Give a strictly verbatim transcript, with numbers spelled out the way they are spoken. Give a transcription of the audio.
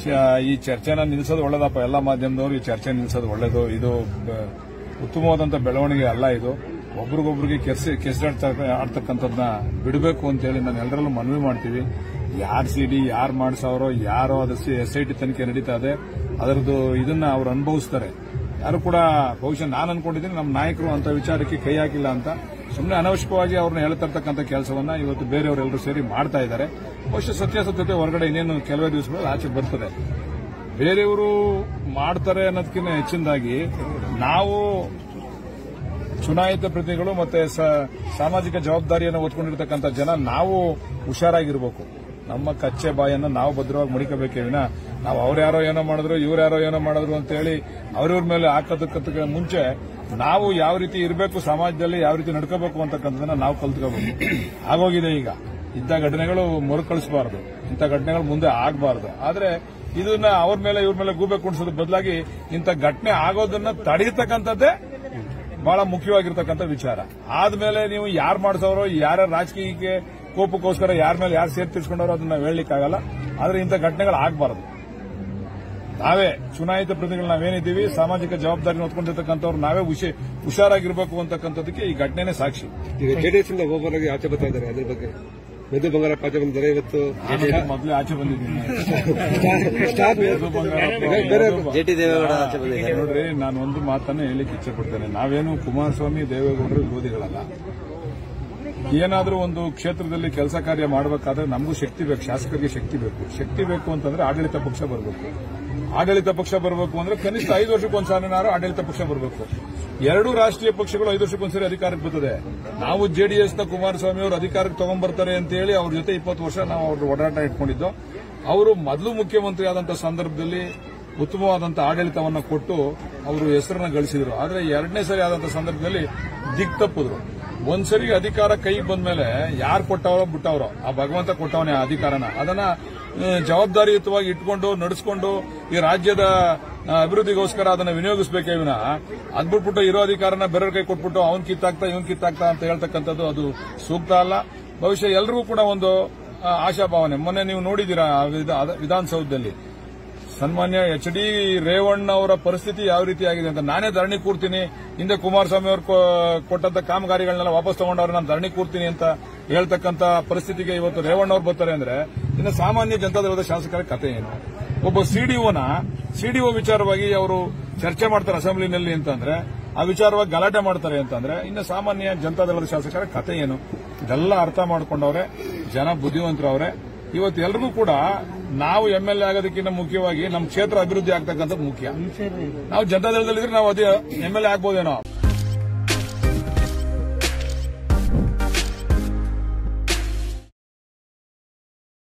ಈ ಚರ್ಚೆನ ನಿಲ್ಲಿಸೋದು ಒಳ್ಳೇದಪ್ಪ. ಎಲ್ಲ ಮಾಧ್ಯಮದವರು ಈ ಚರ್ಚೆ ನಿಲ್ಲಿಸೋದು ಒಳ್ಳೇದು. ಇದು ಉತ್ತಮವಾದಂತಹ ಬೆಳವಣಿಗೆ ಅಲ್ಲ. ಇದು ಒಬ್ರಿಗೊಬ್ರಿಗೆ ಕೆಸ್ ಕೆಸರಾಡ್ತಾ ಆಡ್ತಕ್ಕಂಥದ್ದನ್ನ ಬಿಡಬೇಕು ಅಂತ ಹೇಳಿ ನಾನು ಎಲ್ಲರಲ್ಲೂ ಮನವಿ ಮಾಡ್ತೀವಿ. ಯಾರು ಸಿಡಿ ಯಾರು ಮಾಡಿಸೋರೋ ಯಾರೋ ಅದು ಎಸ್ ಐ ಟಿ ತನಿಖೆ ನಡೀತಾ ಇದೆ. ಅದರದ್ದು ಇದನ್ನ ಅವರು ಅನುಭವಿಸ್ತಾರೆ. ಯಾರು ಕೂಡ ಬಹುಶಃ ನಾನು ಅನ್ಕೊಂಡಿದ್ದೀನಿ ನಮ್ಮ ನಾಯಕರು ಅಂತ ವಿಚಾರಕ್ಕೆ ಕೈ ಹಾಕಿಲ್ಲ ಅಂತ ಸುಮ್ಮನೆ ಅನವಶ್ಯಕವಾಗಿ ಅವ್ರನ್ನ ಹೇಳ್ತಿರ್ತಕ್ಕಂಥ ಕೆಲಸವನ್ನ ಇವತ್ತು ಬೇರೆಯವರೆಲ್ಲರೂ ಸೇರಿ ಮಾಡ್ತಾ ಇದ್ದಾರೆ. ಬಹುಶಃ ಸತ್ಯಾಸತ್ಯತೆ ಹೊರಗಡೆ ಇನ್ನೇನು ಕೆಲವೇ ದಿವಸಗಳಲ್ಲಿ ಆಚೆ ಬರ್ತದೆ. ಬೇರೆಯವರು ಮಾಡ್ತಾರೆ ಅನ್ನೋದಕ್ಕಿಂತ ಹೆಚ್ಚಿನದಾಗಿ ನಾವು ಚುನಾಯಿತ ಪ್ರತಿನಿಧಿಗಳು ಮತ್ತೆ ಸಾಮಾಜಿಕ ಜವಾಬ್ದಾರಿಯನ್ನು ಹೊತ್ಕೊಂಡಿರ್ತಕ್ಕಂಥ ಜನ ನಾವು ಹುಷಾರಾಗಿರ್ಬೇಕು. ನಮ್ಮ ಕಚ್ಚೆ ಬಾಯನ್ನು ನಾವು ಭದ್ರವಾಗಿ ಮುಡಿಕಬೇಕೇ ವಿನ ನಾವು ಅವ್ರ್ಯಾರೋ ಏನೋ ಮಾಡಿದ್ರು ಇವ್ರ್ಯಾರೋ ಏನೋ ಮಾಡಿದ್ರು ಅಂತ ಹೇಳಿ ಅವ್ರವ್ರ ಮೇಲೆ ಹಾಕೋದಕ್ಕೆ ಮುಂಚೆ ನಾವು ಯಾವ ರೀತಿ ಇರಬೇಕು, ಸಮಾಜದಲ್ಲಿ ಯಾವ ರೀತಿ ನಡ್ಕೋಬೇಕು ಅಂತಕ್ಕಂಥದನ್ನ ನಾವು ಕಲ್ತ್ಕೋಬೇಕು. ಆಗೋಗಿದೆ. ಈಗ ಇಂಥ ಘಟನೆಗಳು ಮರುಕಳಿಸಬಾರದು, ಇಂಥ ಘಟನೆಗಳು ಮುಂದೆ ಆಗಬಾರದು. ಆದ್ರೆ ಇದನ್ನ ಅವ್ರ ಮೇಲೆ ಇವ್ರ ಮೇಲೆ ಗೂಬೆ ಕುಣಿಸೋದ್ರ ಬದಲಾಗಿ ಇಂಥ ಘಟನೆ ಆಗೋದನ್ನ ತಡೆಯತಕ್ಕಂಥದ್ದೇ ಬಹಳ ಮುಖ್ಯವಾಗಿರ್ತಕ್ಕಂಥ ವಿಚಾರ. ಆದ್ಮೇಲೆ ನೀವು ಯಾರು ಮಾಡಿಸೋರೋ ಯಾರ್ಯಾರು ರಾಜಕೀಯಕ್ಕೆ ಕೋಪಕ್ಕೋಸ್ಕರ ಯಾರ ಮೇಲೆ ಯಾರು ಸೇರ್ ತೀರ್ಸ್ಕೊಂಡವ್ರು ಅದನ್ನ ನಾವು ಹೇಳಲಿಕ್ಕಾಗಲ್ಲ. ಆದ್ರೆ ಇಂಥ ಘಟನೆಗಳು ಆಗಬಾರದು. ನಾವೇ ಚುನಾಯಿತ ಪ್ರತಿನಿಧಿಗಳು ನಾವೇನಿದ್ದೀವಿ, ಸಾಮಾಜಿಕ ಜವಾಬ್ದಾರಿ ಹೊತ್ಕೊಂಡಿರ್ತಕ್ಕಂಥವ್ರು ನಾವೇ ಹುಷಾರಾಗಿರ್ಬೇಕು ಅಂತಕ್ಕಂಥದಕ್ಕೆ ಈ ಘಟನೆನೇ ಸಾಕ್ಷಿ. ಈಗ ಜೆಡಿಎಸ್ ಇಂದ ಓಪನ್ ಆಗಿ ಆಚೆ ಬರ್ತಾ ಇದ್ದಾರೆ. ಅದ್ರ ಬಗ್ಗೆ ಮೆದು ಬಂಗಾರಪ್ಪ ಆಚೆ ಬಂದಿದ್ದಾರೆ. ಇವತ್ತು ಮೊದಲೇ ಆಚೆ ಬಂದಿದ್ದೀನಿ. ನೋಡ್ರಿ, ನಾನು ಒಂದು ಮಾತನ್ನ ಹೇಳಿಕ್ಕೆ ಇಚ್ಛೆ ಪಡ್ತೇನೆ. ನಾವೇನು ಕುಮಾರಸ್ವಾಮಿ ದೇವೇಗೌಡರು ವಿರೋಧಿಗಳಲ್ಲ. ಏನಾದರೂ ಒಂದು ಕ್ಷೇತ್ರದಲ್ಲಿ ಕೆಲಸ ಕಾರ್ಯ ಮಾಡಬೇಕಾದ್ರೆ ನಮಗೂ ಶಕ್ತಿ ಬೇಕು, ಶಾಸಕರಿಗೆ ಶಕ್ತಿ ಬೇಕು. ಶಕ್ತಿ ಬೇಕು ಅಂತಂದ್ರೆ ಆಡಳಿತ ಪಕ್ಷ ಬರಬೇಕು. ಆಡಳಿತ ಪಕ್ಷ ಬರಬೇಕು ಅಂದ್ರೆ ಕನಿಷ್ಠ ಐದು ವರ್ಷಕ್ಕೊಂದ್ಸಾರಿನಾರು ಆಡಳಿತ ಪಕ್ಷ ಬರಬೇಕು. ಎರಡು ರಾಷ್ಟ್ರೀಯ ಪಕ್ಷಗಳು ಐದು ವರ್ಷಕ್ಕೊಂದ್ಸರಿ ಅಧಿಕಾರಕ್ಕೆ ಬರ್ತದೆ. ನಾವು ಜೆಡಿಎಸ್ನ ಕುಮಾರಸ್ವಾಮಿ ಅವರು ಅಧಿಕಾರಕ್ಕೆ ತಗೊಂಡ್ಬರ್ತಾರೆ ಅಂತ ಹೇಳಿ ಅವ್ರ ಜೊತೆ ಇಪ್ಪತ್ತು ವರ್ಷ ನಾವು ಅವ್ರ ಓಡಾಟ ಇಟ್ಕೊಂಡಿದ್ದು. ಅವರು ಮೊದಲು ಮುಖ್ಯಮಂತ್ರಿ ಆದಂತಹ ಸಂದರ್ಭದಲ್ಲಿ ಉತ್ತಮವಾದಂತಹ ಆಡಳಿತವನ್ನು ಕೊಟ್ಟು ಅವರು ಹೆಸರನ್ನ ಗಳಿಸಿದ್ರು. ಆದರೆ ಎರಡನೇ ಸರಿ ಆದಂತಹ ಸಂದರ್ಭದಲ್ಲಿ ದಿಕ್ ತಪ್ಪಿದ್ರು. ಒಂದ್ಸರಿ ಅಧಿಕಾರ ಕೈಗೆ ಬಂದ ಮೇಲೆ ಯಾರು ಕೊಟ್ಟವರೋ ಬಿಟ್ಟವರೋ ಆ ಭಗವಂತ ಕೊಟ್ಟವನೇ ಆ ಅಧಿಕಾರನ. ಅದನ್ನ ಜವಾಬ್ದಾರಿಯುತವಾಗಿ ಇಟ್ಕೊಂಡು ನಡೆಸಿಕೊಂಡು ಈ ರಾಜ್ಯದ ಅಭಿವೃದ್ಧಿಗೋಸ್ಕರ ಅದನ್ನ ವಿನಿಯೋಗಿಸಬೇಕೇ ವಿನ ಅದ್ಬಿಟ್ಬಿಟ್ಟು ಇರೋ ಅಧಿಕಾರನ ಬೇರೆಯವ್ರ ಕೈ ಕೊಟ್ಬಿಟ್ಟು ಅವ್ನ್ ಕಿತ್ತಾಗ್ತಾ ಇವನ್ ಕಿತ್ತಾಗ್ತಾ ಅಂತ ಹೇಳ್ತಕ್ಕಂಥದ್ದು ಅದು ಸೂಕ್ತ ಅಲ್ಲ. ಬಹುಶಃ ಎಲ್ಲರಿಗೂ ಕೂಡ ಒಂದು ಆಶಾಭಾವನೆ. ಮೊನ್ನೆ ನೀವು ನೋಡಿದ್ದೀರಾ ವಿಧಾನಸೌಧದಲ್ಲಿ ಸನ್ಮಾನ್ಯ ಎಚ್ ಡಿ ರೇವಣ್ಣ ಅವರ ಪರಿಸ್ಥಿತಿ ಯಾವ ರೀತಿ ಆಗಿದೆ ಅಂತ. ನಾನೇ ಧರಣಿ ಕೂರ್ತೀನಿ, ಹಿಂದೆ ಕುಮಾರಸ್ವಾಮಿ ಅವರು ಕೊಟ್ಟಂತ ಕಾಮಗಾರಿಗಳನ್ನೆಲ್ಲ ವಾಪಸ್ ತಗೊಂಡವ್ರು ನಾನು ಧರಣಿ ಕೂರ್ತೀನಿ ಅಂತ ಹೇಳ್ತಕ್ಕಂಥ ಪರಿಸ್ಥಿತಿಗೆ ಇವತ್ತು ರೇವಣ್ಣ ಅವರು ಬರ್ತಾರೆ ಅಂದ್ರೆ ಇನ್ನು ಸಾಮಾನ್ಯ ಜನತಾದಳದ ಶಾಸಕರ ಕಥೆ ಏನು? ಒಬ್ಬ ಸಿಡಿಒನ ಸಿಡಿಒ ವಿಚಾರವಾಗಿ ಅವರು ಚರ್ಚೆ ಮಾಡ್ತಾರೆ ಅಸೆಂಬ್ಲಿನಲ್ಲಿ ಅಂತಂದ್ರೆ, ಆ ವಿಚಾರವಾಗಿ ಗಲಾಟೆ ಮಾಡ್ತಾರೆ ಅಂತಂದ್ರೆ ಇನ್ನು ಸಾಮಾನ್ಯ ಜನತಾದಳದ ಶಾಸಕರ ಕಥೆ ಏನು? ಇದೆಲ್ಲ ಅರ್ಥ ಮಾಡ್ಕೊಂಡವ್ರೆ ಜನ, ಬುದ್ಧಿವಂತರವ್ರೆ. ಇವತ್ತು ಎಲ್ರಿಗೂ ಕೂಡ ನಾವು ಎಂ ಎಲ್ ಎ ಆಗೋದಕ್ಕಿಂತ ಮುಖ್ಯವಾಗಿ ನಮ್ಮ ಕ್ಷೇತ್ರ ಅಭಿವೃದ್ಧಿ ಆಗ್ತಕ್ಕಂಥದ್ದು ಮುಖ್ಯ. ನಾವು ಜನತಾದಳದಲ್ಲಿದ್ರೆ ನಾವು ಅದೇ ಎಂ ಎಲ್ ಎ ಆಗ್ಬೋದೇನೋ,